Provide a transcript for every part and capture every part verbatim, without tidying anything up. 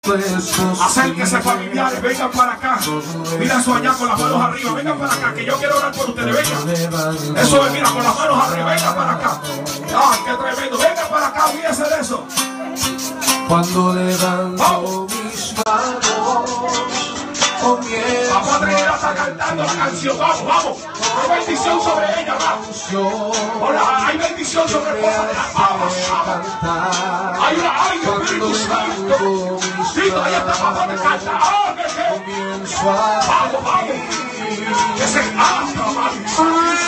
Acérquense, familiares, vengan para acá. Mira eso allá con las manos arriba. Vengan para acá, que yo quiero orar por ustedes. Vengan. Eso es, mira, con las manos arriba. Vengan para acá. Ay, qué tremendo. Vengan para acá, olvídense de eso. Cuando levanto mis manos, comienzo. Papá Trinidad está cantando la canción. Vamos, vamos. Hay bendición sobre ella, vamos. Hola, hay bendición sobre el pueblo de la vamos, vamos. Hay una, hay Espíritu Santo. Sí, ahí está papá de cantar. ¡Ah, que qué! Vamos, vamos. Que se canta, vamos.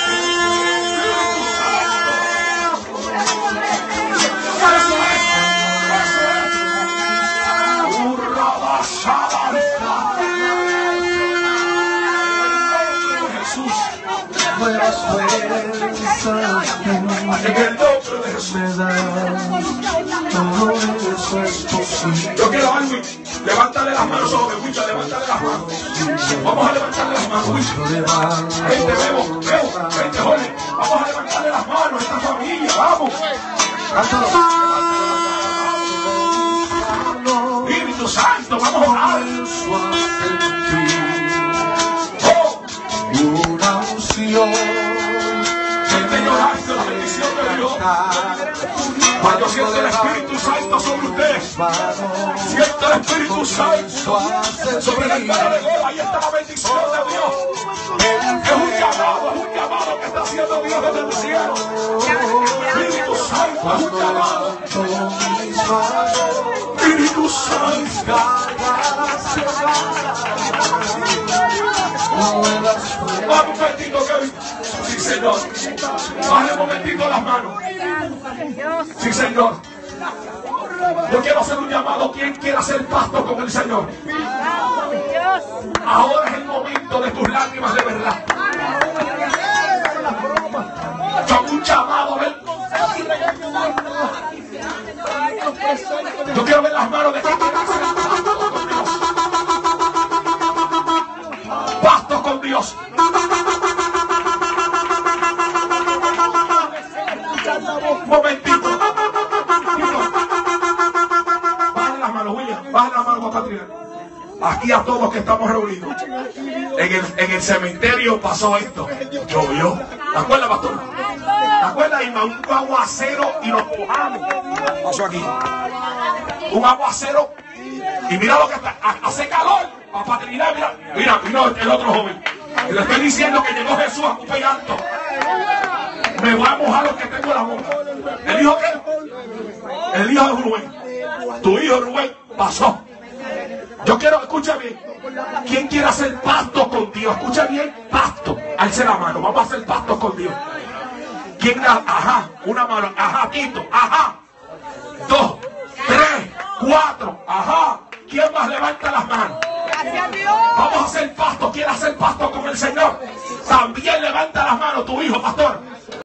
Nuevas fuerzas en el nombre de Jesús me dan, todo eso es posible. Yo quiero a Alwin, levántale las manos sobre Wicha, levántale las manos. Vamos a levantarle las manos, Wicha. Vente, Bebo, Bebo, vente, joven. Vamos a levantarle las manos a esta familia, vamos. Espíritu Santo, vamos a orar. Una unción siente llorando la bendición de Dios. Cuando siente el Espíritu Santo sobre ustedes, siente el Espíritu Santo sobre la hermana de Gola. Ahí está la bendición de Dios. Es un llamado, es un llamado que está haciendo Dios desde el cielo. Espíritu Santo, es un llamado. Espíritu Santo. Vamos un momentito, Kevin. Sí, Señor. Baje un momentito las manos. Sí, Señor. Yo quiero hacer un llamado. ¿Quién quiere hacer pacto con el Señor? Ahora es el momento de tus lágrimas de verdad. Son un llamado. ¿Ven? Yo quiero ver las manos de quien quiere hacer pacto con Dios. Pacto con Dios. Un momentito. Baja las manos, William. Baja las manos, papá Trinidad. Aquí a todos que estamos reunidos. En el, en el cementerio pasó esto. Llovió. ¿Te acuerdas, pastor? ¿Te acuerdas, Irma? Un aguacero y nos mojamos. Pasó aquí. Un aguacero. Y mira lo que está. Hace calor. Papá Trinidad, mira. Mira, mira el otro joven. Y le estoy diciendo que llegó Jesús a cupe alto. Me voy a mojar lo que tengo en la boca. ¿El hijo qué? El hijo de Rubén. Tu hijo Rubén pasó. Yo quiero, escucha bien. ¿Quién quiere hacer pacto con Dios? Escucha bien, pacto. Alce la mano, vamos a hacer pacto con Dios. ¿Quién da? Ajá, una mano, ajá, Tito, ajá. Dos, tres, cuatro, ajá. ¿Quién más levanta las manos? Vamos a hacer pacto. ¿Quiere hacer pacto con el Señor? También levanta las manos tu hijo, pastor.